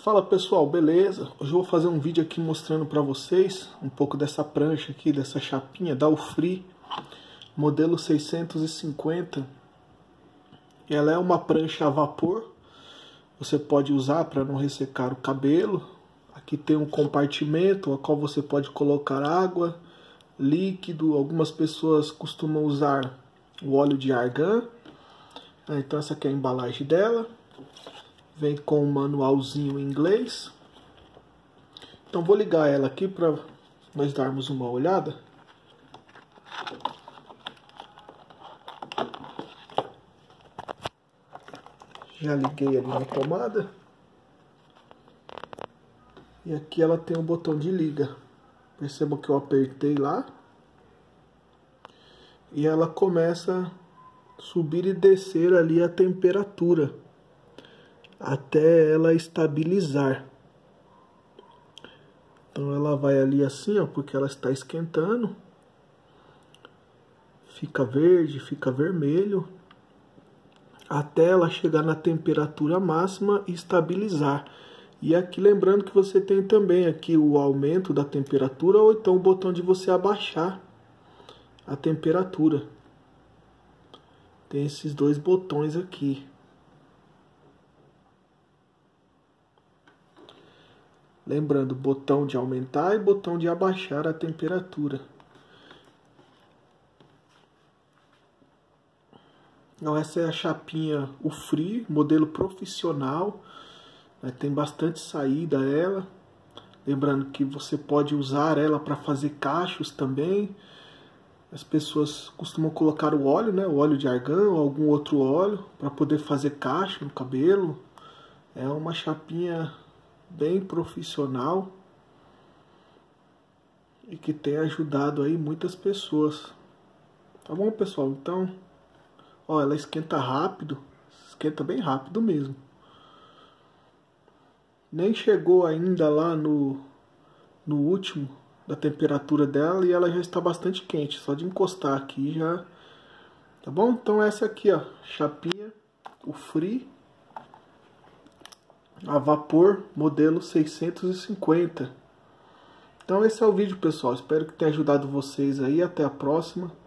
Fala pessoal, beleza? Hoje eu vou fazer um vídeo aqui mostrando para vocês um pouco dessa prancha aqui, dessa chapinha da Ufri, modelo 650. Ela é uma prancha a vapor, você pode usar para não ressecar o cabelo. Aqui tem um compartimento a qual você pode colocar água, líquido. Algumas pessoas costumam usar o óleo de argan. Então essa aqui é a embalagem dela. Vem com um manualzinho em inglês. Então vou ligar ela aqui para nós darmos uma olhada. Já liguei ali na tomada. E aqui ela tem um botão de liga. Percebam que eu apertei lá. E ela começa a subir e descer ali a temperatura, até ela estabilizar. Então ela vai ali assim, ó, porque ela está esquentando. Fica verde, fica vermelho, até ela chegar na temperatura máxima e estabilizar. E aqui lembrando que você tem também aqui o aumento da temperatura, ou então o botão de você abaixar a temperatura. Tem esses dois botões aqui. Lembrando, botão de aumentar e botão de abaixar a temperatura. Então essa é a chapinha Ufri, modelo profissional. Tem bastante saída ela. Lembrando que você pode usar ela para fazer cachos também. As pessoas costumam colocar o óleo, né? O óleo de argan ou algum outro óleo para poder fazer cacho no cabelo. É uma chapinha bem profissional e que tem ajudado aí muitas pessoas. Tá bom, pessoal? Então, ó, ela esquenta rápido, esquenta bem rápido mesmo. Nem chegou ainda lá no último da temperatura dela e ela já está bastante quente, só de encostar aqui já. Tá bom? Então essa aqui, ó, chapinha Ufri a vapor, modelo 650. Então esse é o vídeo, pessoal. Espero que tenha ajudado vocês aí. Até a próxima.